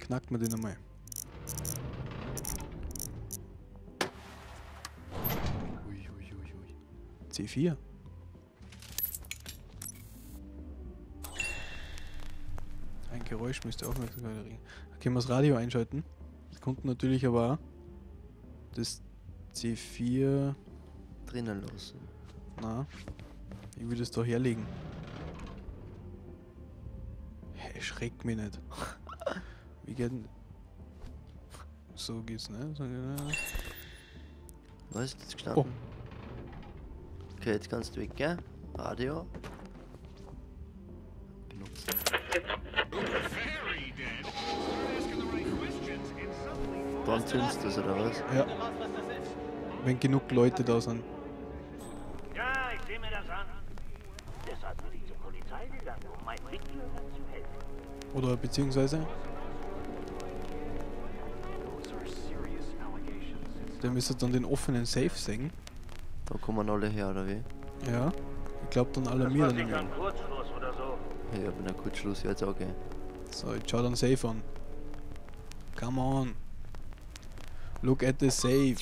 knacken wir den einmal. Ui, ui, ui, ui. C4. Ein Geräusch müsste Aufmerksamkeit erregen. Da können wir das Radio einschalten. Das konnten natürlich aber auch das C4 drinnen lassen. Na, ich will das da herlegen. Hey, schreck mich nicht. Wie geht denn... So geht's, ne? So, Was ist jetzt gestanden? Oh. Okay, jetzt kannst du weg, gell? Radio. Benutzen. Dann zündest du es, oder was? ja. Wenn genug Leute da sind. Ja, ich sehe mir das an. Deshalb bin ich zur Polizei gegangen, um meinen Mitbürgern zu helfen. Oder beziehungsweise... Der müsste dann den offenen Safe sehen. Da kommen alle her, oder wie? Ja. Ich glaube dann alarmieren ihn. Ein Kurzschluss oder so. Ja, wenn der Kurzschluss jetzt auch okay. So, jetzt schau dann Safe an. Come on. Look at the safe.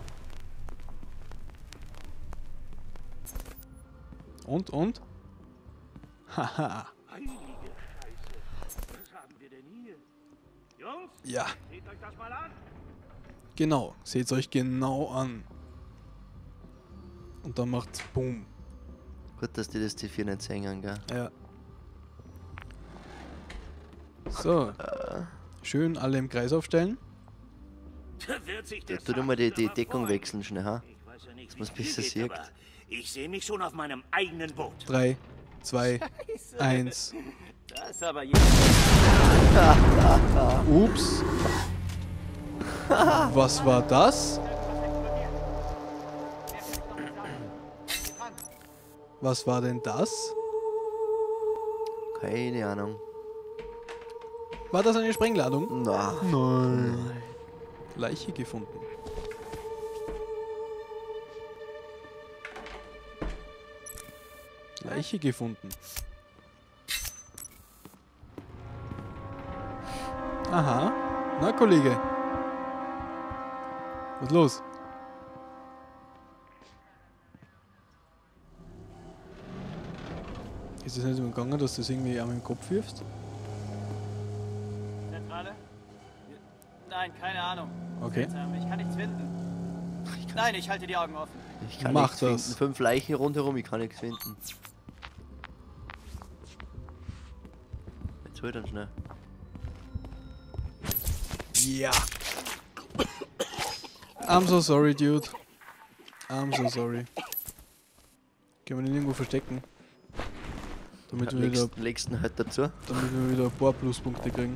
Und? Haha. Heilige Scheiße. Was haben wir denn hier? Jungs, Ja, seht euch das mal an. genau. Seht's euch genau an. Und dann macht's Boom. Gut, dass die das C4 nicht sehen, gell? Ja. So. Schön alle im Kreis aufstellen. Wird sich Ja, der tu dir mal die Sergeant Deckung aber wechseln, schnell, ha? freuen. Ich weiß ja nicht, Dass man's wie es dir besser geht, sieht. aber ich sehe mich schon auf meinem eigenen Boot. 3, 2, 1. Das ist aber jetzt. Ups. Was war das? Was war denn das? Keine Ahnung. War das eine Sprengladung? Na, Nein. Leiche gefunden. Leiche gefunden. Aha. Na, Kollege. Was ist los? Ist das nicht so gegangen, dass du das irgendwie am im Kopf wirfst? Zentrale? Nein, keine Ahnung. Okay. Seltsam, ich kann nichts finden. Nein, ich halte die Augen offen. ich kann Mach nichts das. finden. 5 Leichen rundherum, ich kann nichts finden. Jetzt hol dann schnell. Ja. I'm so sorry, dude. I'm so sorry. Können wir den irgendwo verstecken? Damit wir Legst ihn halt dazu. wieder ein paar Pluspunkte kriegen.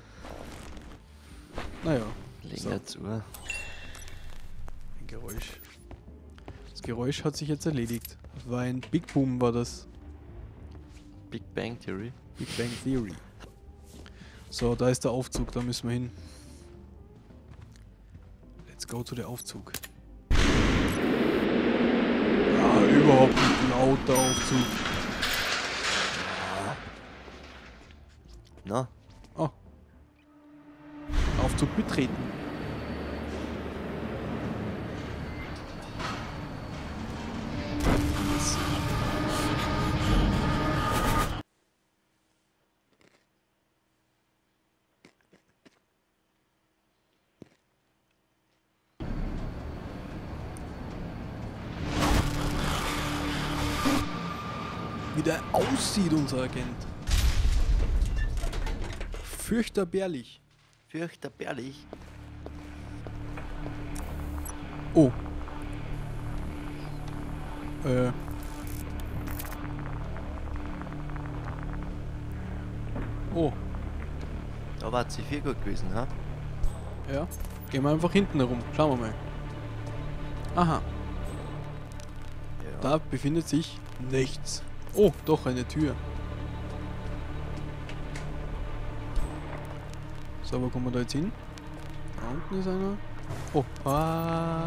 Naja. Legen So. dazu. Ein Geräusch. Das Geräusch hat sich jetzt erledigt. Das war ein Big Boom, war das. Big Bang Theory. Big Bang Theory. So, da ist der Aufzug, da müssen wir hin. Let's go to der Aufzug. Ja, überhaupt nicht laut, der Aufzug. Na, Oh. Aufzug betreten. Wie der aussieht, unser Agent. Fürchterlich. fürchterlich. Oh. Oh. Da war C4 gut gewesen, ha? Ja. Gehen wir einfach hinten herum. Schauen wir mal. Aha. Ja. Da befindet sich nichts. Oh, doch eine Tür. So, wo kommen wir da jetzt hin? Da unten ist einer. Oh, ah.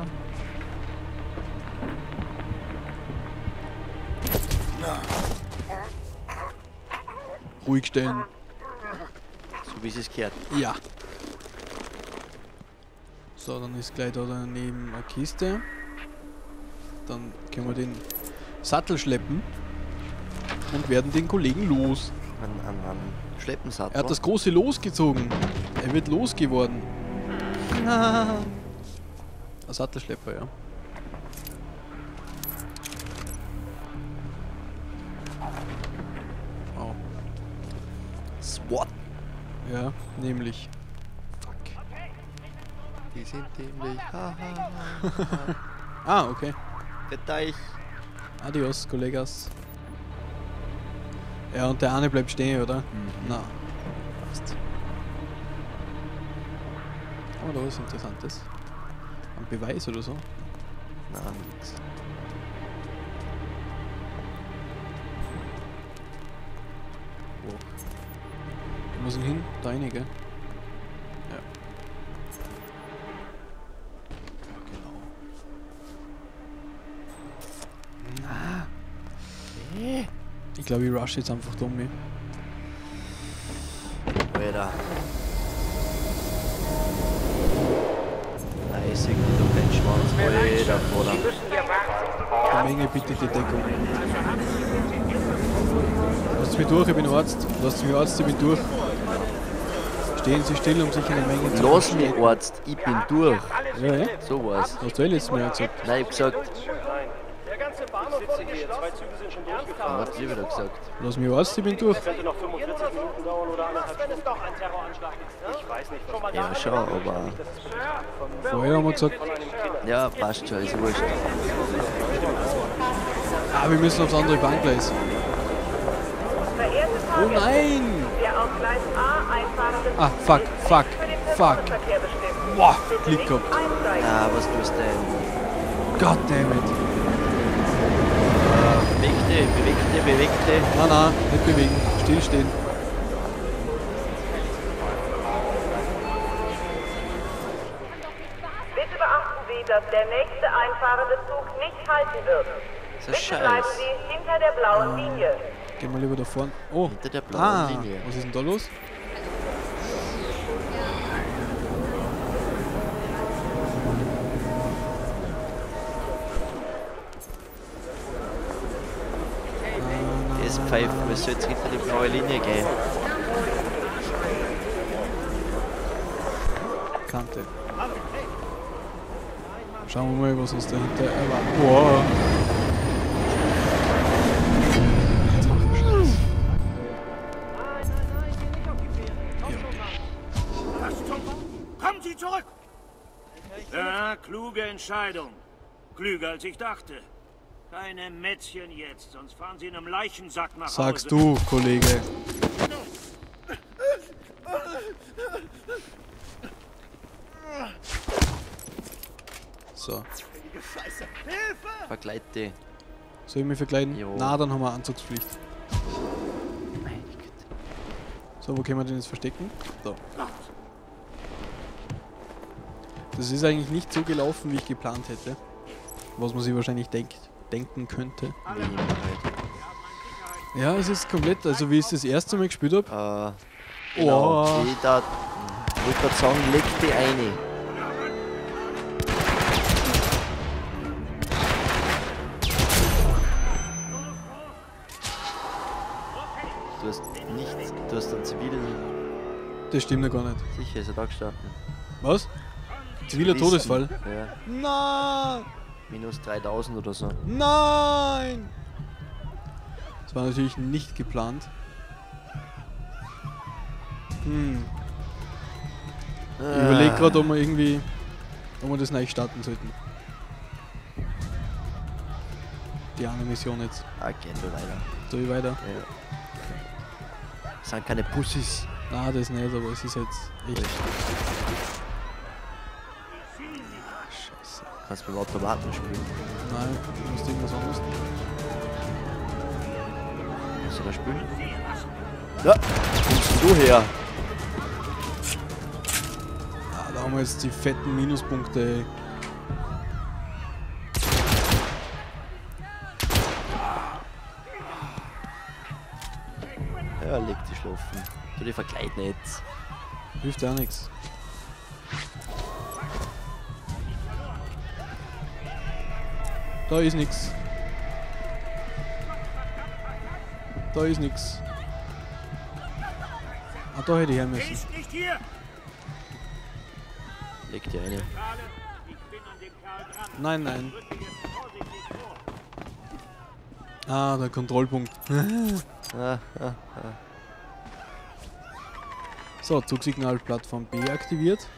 Ruhig stellen. So wie es gehört. Ja. So, dann ist gleich da daneben eine Kiste. Dann können wir den Sattel schleppen und werden den Kollegen los. An Schleppensattel. Er hat das große Los gezogen. Er wird losgeworden. Ein Sattelschlepper, ja. Wow. SWAT. Ja, nämlich. Fuck. Die sind dämlich. Ah, okay. Der Teich. Adios, Kollegas. Ja, und der eine bleibt stehen, oder? Na. Passt. Oh, da ist Interessantes. Ein Beweis oder so? Na, nix. Wo? Wo muss ich hin? Da rein, gell? Ja. Genau. Ich glaube, ich rush jetzt einfach dumm. Alter. Nein, ich sehe doch keinen Schwanz. Alter, Bruder. Eine Menge bitte die Deckung. Lasst mich durch, ich bin Arzt. Lasst mich Arzt, ich bin durch. Stehen Sie still, um sich eine Menge zu Lass mich, Arzt, ich bin durch. Ja, ja. So was. Hast du letztes Mal gesagt? Nein, ich hab gesagt. Der ganze Bahnhof wurde geschlossen. 2 Züge sind schon durchgefahren. Was hab ich wieder gesagt? Lass mich Arzt, ich bin durch. Könnte noch 45 Minuten dauern oder anderthalb Stunden. Wenn es doch ein Terroranschlag ist. Ich weiß nicht, was Ja, schon, aber. Vorher haben wir gesagt, Ja, passt schon, ist wurscht. ah, wir müssen aufs andere Bahngleis. Oh nein! Der auf Gleis A einfahrende Ah, fuck, fuck, für den fuck. Personenverkehr bestimmt. Boah, Klick gehabt. Einsteigen. Ja, was tust du denn? Goddammit. Beweg dich. Nein, nein, nicht bewegen. Stillstehen. Bitte beachten Sie, dass der nächste einfahrende Zug nicht halten wird. Das ist Bitte bleiben scheiße. Sie hinter der blauen Linie. Gehen wir lieber da vorne. Oh, Hinter der blauen Linie. was ist denn da los? Das pfeift, wir sollen jetzt hinter die blaue Linie gehen. Kante. Schauen wir mal, was uns dahinter erwartet. Boah. Kommen Sie zurück! Ja, kluge Entscheidung. Klüger als ich dachte. Keine Mätzchen jetzt, sonst fahren Sie in einem Leichensack nach Hause. Sagst du, Kollege. So. Vergleit die. Soll ich mich verkleiden? Jo. Na, dann haben wir Anzugspflicht. Meine Güte. So, wo können wir den jetzt verstecken? Da. Das ist eigentlich nicht so gelaufen, wie ich geplant hätte. Was man sich wahrscheinlich denken könnte. Wie immer halt. Ja, es ist komplett, also wie ich es das erste Mal gespielt habe. Genau, Oh. die da. Ich wollte gerade sagen, leg die eine. Du hast nichts, du hast einen zivilen. Das stimmt ja gar nicht. Sicher ist er da gestanden. Was? Ziviler Todesfall? Ja, Nein! minus 3000 oder so. Nein! Das war natürlich nicht geplant. Ich überlege gerade, ob wir irgendwie, ob wir das neu starten sollten. Die eine Mission jetzt. Ah, geht du leider. So wie weiter. Ja. Das sind keine Pussys. Na, das nicht, aber es ist jetzt echt. Scheiße. Kannst du beim Automaten spielen. Nein, du musst irgendwas anderes. Kannst du da spielen? Ja, kommst du her? Ah, da haben wir jetzt die fetten Minuspunkte. Ja, leg dich schlafen. Du die verkleiden jetzt. Hilft ja nichts. Da ist nix. Da ist nix. Ah, da hätte ich her müssen. Ist nicht hier! Leg dir eine. Ich bin an dem Kerl dran. Nein, nein. Rücke jetzt vorsichtig vor. Ah, der Kontrollpunkt. So, Zugsignal Plattform B aktiviert.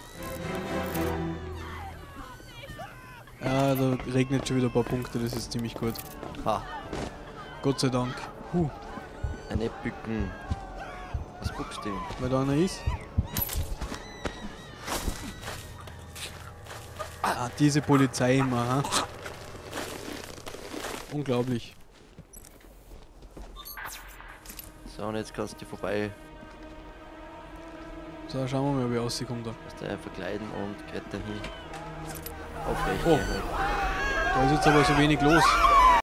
Ah, da regnet schon wieder ein paar Punkte, das ist ziemlich gut. Ha. Gott sei Dank. Eine Bücken. Was guckst du? Weil da einer ist. Ah, diese Polizei immer, ha? Unglaublich. So, und jetzt kannst du vorbei. So, schauen wir mal, wie rauskommt da. Kannst du verkleiden und geht dahin. Aufrecht. Oh. gehen halt. Da ist jetzt aber so wenig los.